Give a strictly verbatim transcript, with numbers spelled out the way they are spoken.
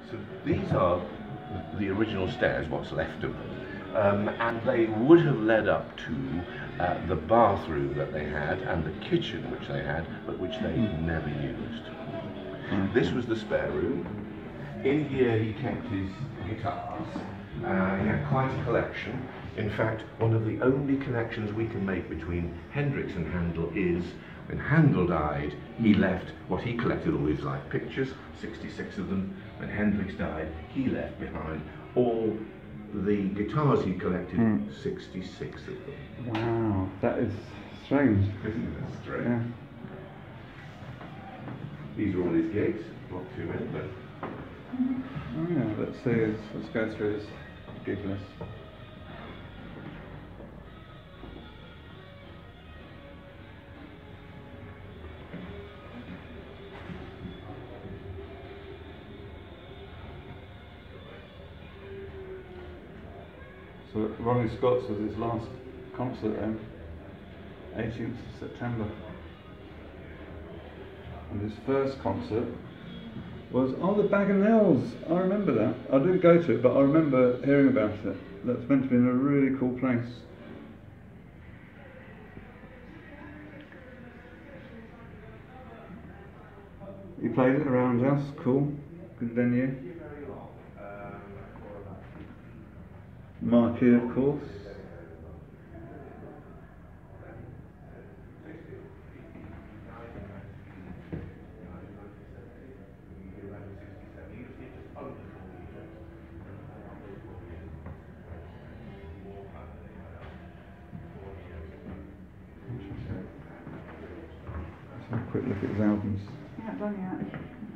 So these are the original stairs, what's left of them, um, and they would have led up to uh, the bathroom that they had and the kitchen which they had, but which they never used. This was the spare room. In here he kept his guitars. Uh, he had quite a collection. In fact, one of the only connections we can make between Hendrix and Handel is when Handel died, he left what he collected, all his life pictures, sixty-six of them. When Hendrix died, he left behind all the guitars he collected, mm. sixty-six of them. Wow, that is strange. Isn't that strange? Yeah. These are all his gigs, not too many, but... Oh yeah, let's see, let's go through his gig list. So Ronnie Scott's was his last concert then, eighteenth of September. And his first concert was on the Baganells. I remember that. I didn't go to it, but I remember hearing about it. That's meant to be in a really cool place. He played it around us, cool, good venue. Marquee, of course. Let's have a quick look at his albums. Yeah, done yet.